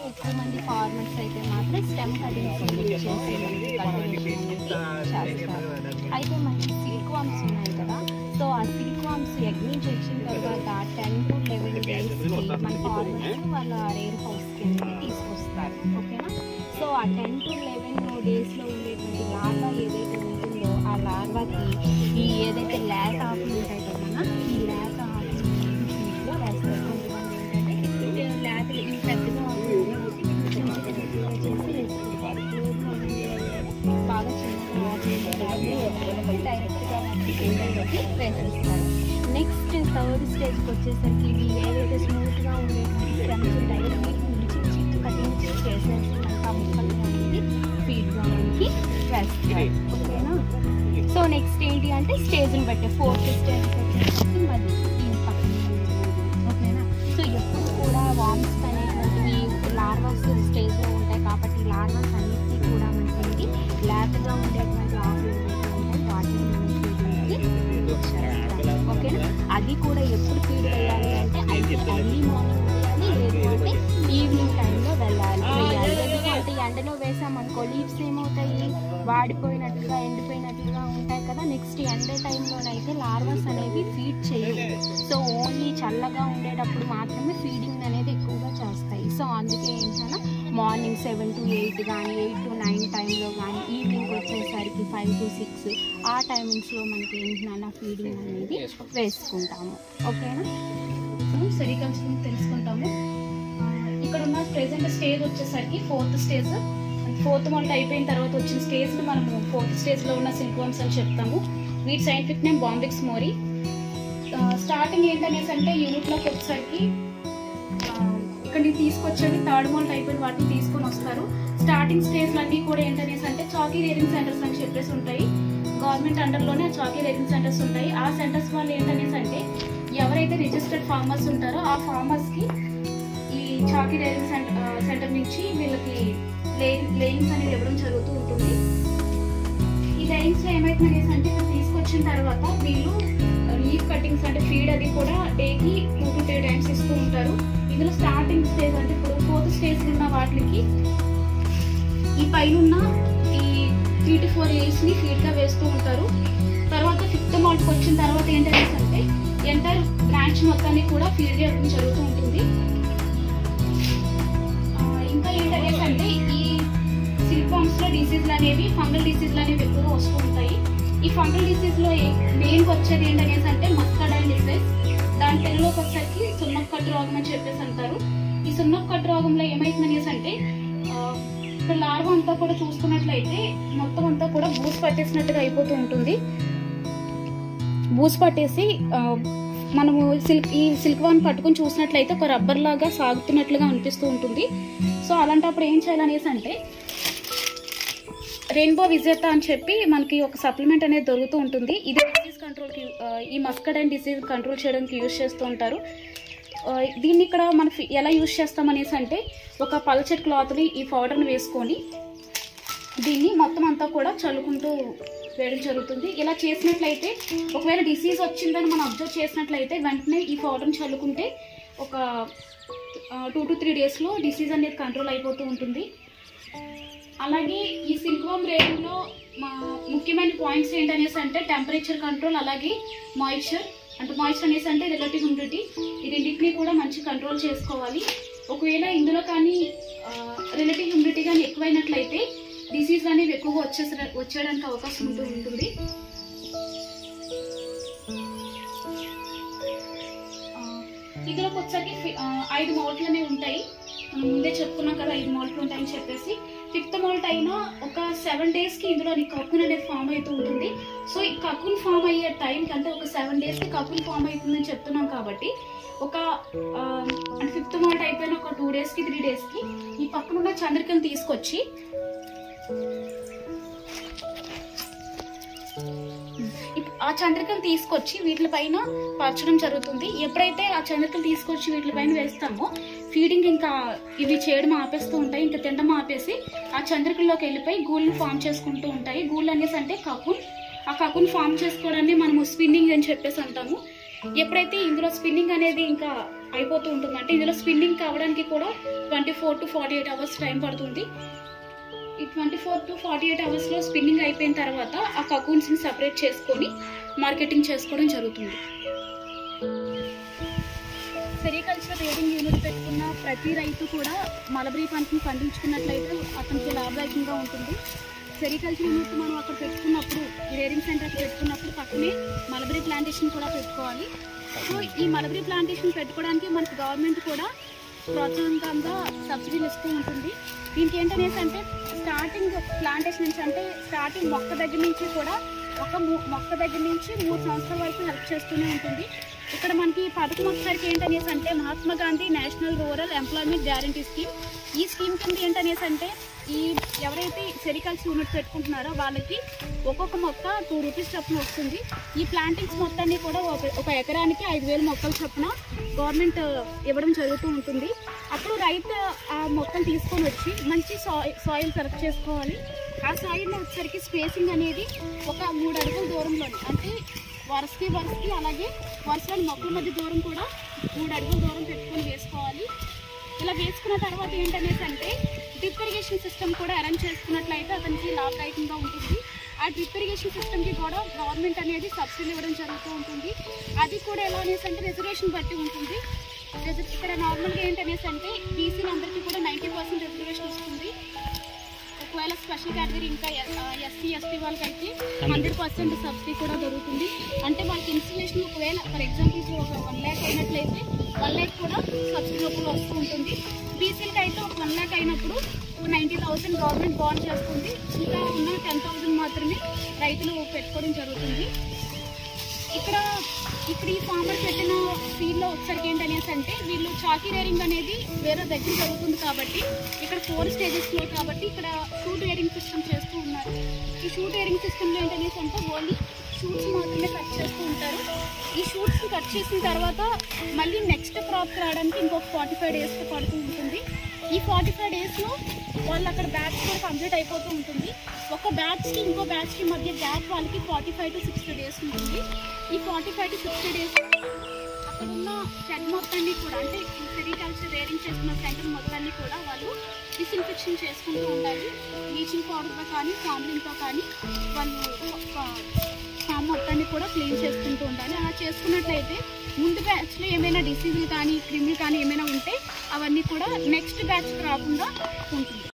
ఎక్కువ మంది ఫార్మర్స్ అయితే మాత్రం స్టెమ్ కటింగ్స్ చేసి చేస్తారు. అయితే మనకి సిల్క్ వామ్స్ ఉన్నాయి కదా, సో ఆ సిల్క్ వామ్స్ ఎగ్ నుంచి వచ్చిన తర్వాత 10 to 11 డేస్కి మన ఫార్మర్స్ వాళ్ళ రేర్ హౌస్కి తీసుకొస్తారు. ఓకేనా. సో ఆ 10 to 11 డేస్లో ఉండేటువంటి లార్వా ఏదైతే ఉంటుందో ఆ లార్వాకి ఈ ఏదైతే లేత ఆకులు ఉంటాయి కదా, ఈ లేత ఆకులు ఫీడ్లో వేస్తారు. కొంతమంది ఏంటంటే లేతలు ఈ పెద్దగా చేసి వేసుకుంటారు. బాగా చిన్నగా డైరెక్ట్గా వేసేస్తారు. నెక్స్ట్ థర్డ్ స్టేజ్కి వచ్చేసరికి ఇవి ఏదైతే స్మూత్గా ఉండేటువంటి స్టెమ్స్ ఉంటాయో వీటిని చిన్న కటింగ్ చేసేసి మనకు ఆ ముక్కలు అనేది ఫీడ్గా మనకి వేస్తారు. ఓకేనా. సో నెక్స్ట్ ఏంటి అంటే స్టేజ్ని బట్టి 4th స్టేజ్కి వచ్చేసరికి మళ్ళీ ఓకేనా. సో ఎప్పుడు కూడా వామ్స్ అనేటువంటివి లార్వాస్ స్టేజ్లో ఉంటాయి కాబట్టి లార్వాస్ అన్నిటికీ కూడా మనకి లేతగా ఉండేటువంటి ఆకులు ఉంటాయి, వాటిని మనం ఫీడ్ ఓకేనా. అది కూడా ఎప్పుడు ఫీడ్ వేయాలి అంటే అయితే ఎర్లీ మార్నింగ్ వేయాలి, లేదు అంటే ఈవినింగ్ టైంలో వేయాలి. ఎందుకంటే ఎండలో వేసామనుకో లీవ్స్ ఏమవుతాయి, వాడిపోయినట్లుగా ఎండిపోయినట్లుగా ఉంటాయి కదా. నెక్స్ట్ ఎండ టైంలోనైతే లార్వాస్ అనేవి ఫీడ్ చేయవు. సో ఓన్లీ చల్లగా ఉండేటప్పుడు మాత్రమే ఫీడింగ్ అనేది ఎక్కువగా చేస్తాయి. సో అందుకే ఏంటన్నా మార్నింగ్ 7 to 8 కానీ 8 to 9 టైంలో కానీ ఈవినింగ్ వచ్చేసరికి 5 to 6 ఆ టైమింగ్స్లో మనకి ఏంటన్నా ఫీడింగ్ అనేది వేసుకుంటాము. ఓకేనా. సెరికల్చర్ గురించి తెలుసుకుంటాము. ఇక్కడ ఉన్న ప్రెసెంట్ స్టేజ్ వచ్చేసరికి 4th స్టేజ్. 4th మొల్ట్ అయిపోయిన తర్వాత వచ్చిన స్టేజ్ని మనము 4th స్టేజ్లో ఉన్న సిల్క్ వామ్స్ అని చెప్తాము. వీటి scientific name Bombyx mori. Starting ఏంటనేసి అంటే యూనిట్లోకి వచ్చేసరికి ఇక్కడ నుంచి తీసుకొచ్చేవి 3rd మొల్ట్ అయిపోయిన వాటిని తీసుకొని వస్తారు. స్టార్టింగ్ స్టేజ్లు అన్నీ కూడా ఏంటనేసి అంటే చాకీ రేరింగ్ సెంటర్స్ అని చెప్పేసి ఉంటాయి. గవర్నమెంట్ అండర్లోనే చాకీ రేరింగ్ సెంటర్స్ ఉంటాయి. ఆ సెంటర్స్ వాళ్ళు ఏంటనేసి అంటే ఎవరైతే రిజిస్టర్డ్ ఫార్మర్స్ ఉంటారో ఆ ఫార్మర్స్కి ఈ చాకీ రేరింగ్ సెంటర్ నుంచి వీళ్ళకి లేయింగ్స్ అనేది ఇవ్వడం జరుగుతూ ఉంటుంది. ఈ లేయింగ్స్లో ఏమైతుందనేసి అంటే ఇక్కడ తీసుకొచ్చిన తర్వాత వీళ్ళు లీఫ్ కటింగ్స్ అంటే ఫీడ్ అది కూడా డేకి 2 to 3 టైమ్స్ ఇస్తూ ఉంటారు. ఇందులో స్టార్టింగ్ స్టేజ్ అంటే ఇప్పుడు 4th స్టేజ్ ఉన్న వాటికి ఈ పైన ఈ 3 to 4 లేయర్స్ని ఫీడ్గా వేస్తూ ఉంటారు. తర్వాత 5th మొల్ట్కి వచ్చిన తర్వాత ఏంటనేసి అంటే ఎంటైర్ బ్రాంచ్ మొత్తాన్ని కూడా ఫీడ్ చేయడం జరుగుతూ ఉంటుంది. ఇంకా ఏంటనేసి అంటే ఈ సిల్క్ వామ్స్లో డిసీజ్లు అనేవి ఫంగల్ డిసీజ్లు అనేవి ఎక్కువగా వస్తూ ఉంటాయి. ఈ ఫంగల్ డిసీజ్లో మెయిన్గా వచ్చేది ఏంటనేసి అంటే మస్కడైల్ డిసీజ్. దాని తెలుగులోకి వచ్చేసరికి సున్నకట్టు రోగం అని చెప్పేసి అంటారు. ఈ సున్నకట్టు రోగంలో ఏమైతుందనేసి అంటే ఇక్కడ లార్వా అంతా కూడా చూసుకున్నట్లయితే మొత్తం అంతా కూడా బూస్ పట్టేసినట్టుగా అయిపోతూ ఉంటుంది. బూస్ పట్టేసి మనము ఈ సిల్క్ వామ్ పట్టుకుని చూసినట్లయితే ఒక రబ్బర్ లాగా సాగుతున్నట్లుగా అనిపిస్తూ ఉంటుంది. సో అలాంటప్పుడు ఏం చేయాలనేసి అంటే రెయిన్బో విజేత అని చెప్పి మనకి ఒక సప్లిమెంట్ అనేది దొరుకుతూ ఉంటుంది. ఇది డిసీజ్ కంట్రోల్కి ఈ మస్కడైన్ డిసీజ్ కంట్రోల్ చేయడానికి యూజ్ చేస్తూ ఉంటారు. దీన్ని ఇక్కడ మనం ఎలా యూజ్ చేస్తామనేసి అంటే ఒక పల్చటి క్లాత్ని ఈ పౌడర్ని వేసుకొని దీన్ని మొత్తం అంతా కూడా చల్లుకుంటూ వేయడం జరుగుతుంది. ఇలా చేసినట్లయితే ఒకవేళ డిసీజ్ వచ్చిందని మనం అబ్జర్వ్ చేసినట్లయితే వెంటనే ఈ పౌడర్ని చల్లుకుంటే ఒక 2 to 3 డేస్లో డిసీజ్ అనేది కంట్రోల్ అయిపోతూ ఉంటుంది. అలాగే ఈ సిల్క్ వామ్ రేయింగ్లో ముఖ్యమైన పాయింట్స్ ఏంటనేసి అంటే టెంపరేచర్ కంట్రోల్, అలాగే మాయిశ్చర్ అనేసి అంటే రిలేటివ్ హ్యూమిడిటీ, ఈ రెండింటినీ కూడా మంచి కంట్రోల్ చేసుకోవాలి. ఒకవేళ ఇందులో కానీ రిలేటివ్ హ్యూమిడిటీ కానీ ఎక్కువైనట్లయితే డిసీజ్ అనేవి ఎక్కువగా వచ్చేయడానికి అవకాశం ఉంటుంది. ఇందులోకి వచ్చేసరికి 5 మౌల్ట్లు అనేవి ఉంటాయి. మనం ముందే చెప్పుకున్నాం కదా 5 మౌల్ట్లు ఉంటాయని చెప్పేసి. 5th మౌల్ట్ అయినా ఒక 7 డేస్కి ఇందులో కక్కున్ అనేది ఫామ్ అవుతూ ఉంటుంది. సో ఈ కక్కున్ ఫామ్ అయ్యే టైంకి అంటే ఒక 7 డేస్కి కక్కున్ ఫామ్ అవుతుందని చెప్తున్నాం కాబట్టి ఒక 5th మౌల్ట్ అయిపోయిన ఒక 2 డేస్కి 3 డేస్కి ఈ పక్కనున్న చంద్రికను తీసుకొచ్చి ఆ చంద్రికను తీసుకొచ్చి వీటిపైన పరచడం జరుగుతుంది. ఎప్పుడైతే ఆ చంద్రికను తీసుకొచ్చి వీటిపైన వేస్తామో ఫీడింగ్ ఇంకా ఇవి చేయడం ఆపేస్తూ ఉంటాయి, ఇంకా తినడం ఆపేసి ఆ చంద్రికల్లోకి వెళ్ళిపోయి గూళ్ళని ఫామ్ చేసుకుంటూ ఉంటాయి. గూళ్ళు అనేసి అంటే కకున్. ఆ కకున్ ఫామ్ చేసుకోవడాన్ని మనము స్పిన్నింగ్ అని చెప్పేసి అంటాము. ఎప్పుడైతే ఇందులో స్పిన్నింగ్ అనేది ఇంకా అయిపోతూ ఉంటుంది. అంటే ఇందులో స్పిన్నింగ్ కావడానికి కూడా 24 to 48 అవర్స్ టైం పడుతుంది. ఈ 24 to 48 అవర్స్లో స్పిన్నింగ్ అయిపోయిన తర్వాత ఆ కకూన్స్ని సపరేట్ చేసుకొని మార్కెటింగ్ చేసుకోవడం జరుగుతుంది. సెరికల్చర్ రేరింగ్ యూనిట్ పెట్టుకున్న ప్రతి రైతు కూడా మలబరీ పంటను పండించుకున్నట్లయితే అతనికి లాభదాయకంగా ఉంటుంది. సెరికల్చర్ యూనిట్ మనం అక్కడ పెట్టుకున్నప్పుడు, రేరింగ్ సెంటర్ పెట్టుకున్నప్పుడు పక్కనే మలబరీ ప్లాంటేషన్ కూడా పెట్టుకోవాలి. సో ఈ మలబరీ ప్లాంటేషన్ పెట్టుకోవడానికి మనకి గవర్నమెంట్ కూడా ప్రోత్సాహకంగా సబ్సిడీలు ఇస్తూ ఉంటుంది. దీనికి ఏంటనేసి అంటే స్టార్టింగ్ ప్లాంటేషన్ నుంచి, అంటే స్టార్టింగ్ మొక్క దగ్గర నుంచి కూడా ఒక మొక్క దగ్గర నుంచి 3 సంవత్సరాల వరకు హెల్ప్ చేస్తూనే ఉంటుంది. ఇక్కడ మనకి పథకం ఒకసారికి ఏంటనేసి అంటే Mahatma Gandhi national rural employment guarantee scheme. ఈ స్కీమ్ కింద ఏంటనేసి అంటే ఈ ఎవరైతే సెరికల్చర్ యూనిట్ పెట్టుకుంటున్నారో వాళ్ళకి ఒక్కొక్క మొక్క 2 రూపీస్ చొప్పున వస్తుంది. ఈ ప్లాంటింగ్స్ మొత్తాన్ని కూడా ఒక ఎకరానికి 5,000 మొక్కలు చొప్పున గవర్నమెంట్ ఇవ్వడం జరుగుతూ ఉంటుంది. అప్పుడు రైతు ఆ మొక్కలు తీసుకొని వచ్చి మంచి సాయిల్ సెలెక్ట్ చేసుకోవాలి. ఆ సాయిల్లో వచ్చేసరికి స్పేసింగ్ అనేది ఒక 3 అడుగుల దూరంలోని, అంటే వరుసకి అలాగే వరుసలోని మొక్కల మధ్య దూరం కూడా 3 అడుగుల దూరం పెట్టుకొని వేసుకోవాలి. ఇలా వేసుకున్న తర్వాత ఏంటనేసి అంటే డ్రిప్ ఇరిగేషన్ సిస్టమ్ కూడా అరేంజ్ చేసుకున్నట్లయితే అతనికి లాభదాయకంగా ఉంటుంది. ఆ డ్రిప్ ఇరిగేషన్ సిస్టమ్కి కూడా గవర్నమెంట్ అనేది సబ్సిడీ ఇవ్వడం జరుగుతూ ఉంటుంది. అది కూడా ఎలా అనేసి అంటే రిజర్వేషన్ బట్టి ఉంటుంది. ఇక్కడ నార్మల్గా ఏంటనేసి అంటే బీసీలందరికీ కూడా 90% రిజర్వేషన్ వస్తుంది. ఒకవేళ స్పెషల్ కేటగిరీ ఇంకా ఎస్సీ ఎస్టీ వాళ్ళకైతే 100% సబ్సిడీ కూడా దొరుకుతుంది. అంటే వాళ్ళకి ఇన్స్టలేషన్ ఒకవేళ ఫర్ ఎగ్జాంపుల్ ఒక 1 lakh అయినట్లయితే 1 lakh కూడా సబ్సిడీ రూపంలో వస్తూ ఉంటుంది. బీసీలకి అయితే ఒక 1 lakh అయినప్పుడు 90,000 గవర్నమెంట్ బాండ్ చేస్తుంది. ఇంకా ఉన్న 10,000 మాత్రమే రైతులు పెట్టుకోవడం జరుగుతుంది. ఇక్కడ ఈ ఫార్మర్ పెట్టిన ఫీల్డ్లో వచ్చరికి ఏంటనేసి అంటే వీళ్ళు చాకీ రేరింగ్ అనేది వేరే దగ్గర జరుగుతుంది కాబట్టి ఇక్కడ 4 స్టేజెస్లో కాబట్టి ఇక్కడ షూట్ రేరింగ్ సిస్టమ్ చేస్తూ ఉన్నారు. ఈ షూట్ రేరింగ్ సిస్టంలో ఏంటనేసి అంటే ఓన్లీ షూట్స్ మాత్రమే కట్ చేస్తూ ఉంటారు. ఈ షూట్స్ కట్ చేసిన తర్వాత మళ్ళీ నెక్స్ట్ క్రాప్ రావడానికి ఇంకొక 45 days పడుతూ ఉంటుంది. ఈ 45 daysలో వాళ్ళు అక్కడ బ్యాచ్ కూడా కంప్లీట్ అయిపోతూ ఉంటుంది. ఒక బ్యాచ్కి ఇంకో బ్యాచ్కి మధ్య గ్యాప్ వాళ్ళకి 45 to 60 days ఉంటుంది. ఈ 45 to 60 days అక్కడ ఉన్న షెడ్ మొత్తాన్ని కూడా, అంటే సెరికల్చర్ రేరింగ్ చేసుకున్న సెంటర్ మొత్తాన్ని కూడా వాళ్ళు డిస్ఇన్ఫెక్షన్ చేసుకుంటూ ఉండాలి. బ్లీచింగ్ పౌడర్తో కానీ ఫార్మింగ్తో కానీ వాళ్ళు ఫామ్ మొత్తాన్ని కూడా క్లీన్ చేసుకుంటూ ఉండాలి. అలా చేసుకున్నట్లయితే ముందు బ్యాచ్లో ఏమైనా డిసీజులు కానీ క్రిములు కానీ ఏమైనా ఉంటే అవన్నీ కూడా నెక్స్ట్ బ్యాచ్కి రాకుండా ఉంటుంది.